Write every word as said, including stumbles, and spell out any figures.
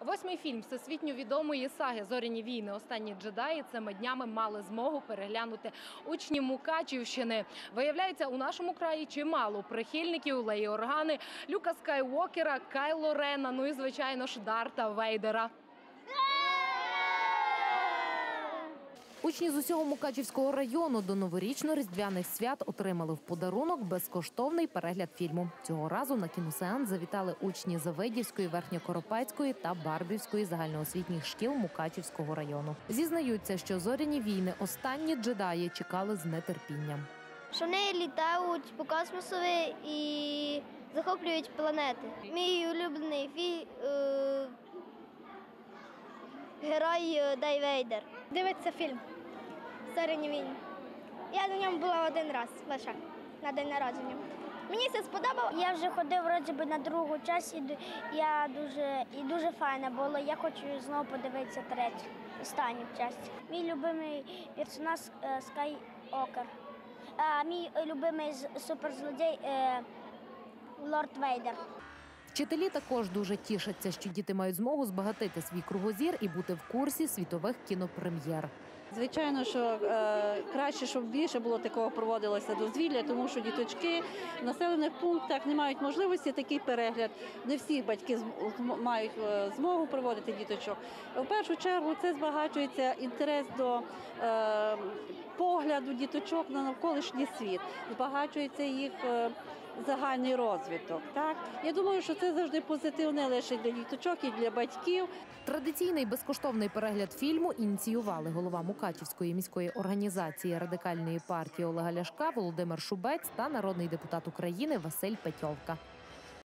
Восьмий фільм всесвітньо відомої саги «Зоряні війни. Останні джедаї» цими днями мали змогу переглянути учні Мукачівщини. Виявляється, у нашому краї чимало прихильників Леї Органи, Люка Скайуокера, Кайло Рена, ну і, звичайно ж, Дарта Вейдера. Учні з усього Мукачівського району до новорічно-різдвяних свят отримали в подарунок безкоштовний перегляд фільму. Цього разу на кіносеанс завітали учні Завидівської, Верхньокоропецької та Барбівської загальноосвітніх шкіл Мукачівського району. Зізнаються, що «Зоряні війни. Останні джедаї» чекали з нетерпінням. Що вони літають по космосові і захоплюють планети. Мій улюблений фі... е... герой Дарт Вейдер. Дивиться фільм «Зоряні війни». Я на ньому була один раз лише на день народження. Мені це сподобалося. Я вже ходив вроді би на другу часть, і я дуже і дуже файна було. Я хочу знову подивитися третю, останню частину. Мій любимий персонаж Скайуокер. А мій любимий суперзлодій Лорд Вейдер. Вчителі також дуже тішаться, що діти мають змогу збагатити свій кругозір і бути в курсі світових кінопрем'єр. Звичайно, що е, краще, щоб більше було такого проводилося дозвілля, тому що діточки в населених пунктах не мають можливості такий перегляд. Не всі батьки мають змогу проводити діточок. В першу чергу це збагачується інтерес до е, погляду діточок на навколишній світ, збагачується їх е, загальний розвиток. Так? Я думаю, що це завжди позитивне лише для діточок і для батьків. Традиційний безкоштовний перегляд фільму ініціювали голова Мукачівської міської організації Радикальної партії Олега Ляшка Володимир Шубець та народний депутат України Василь Петьовка.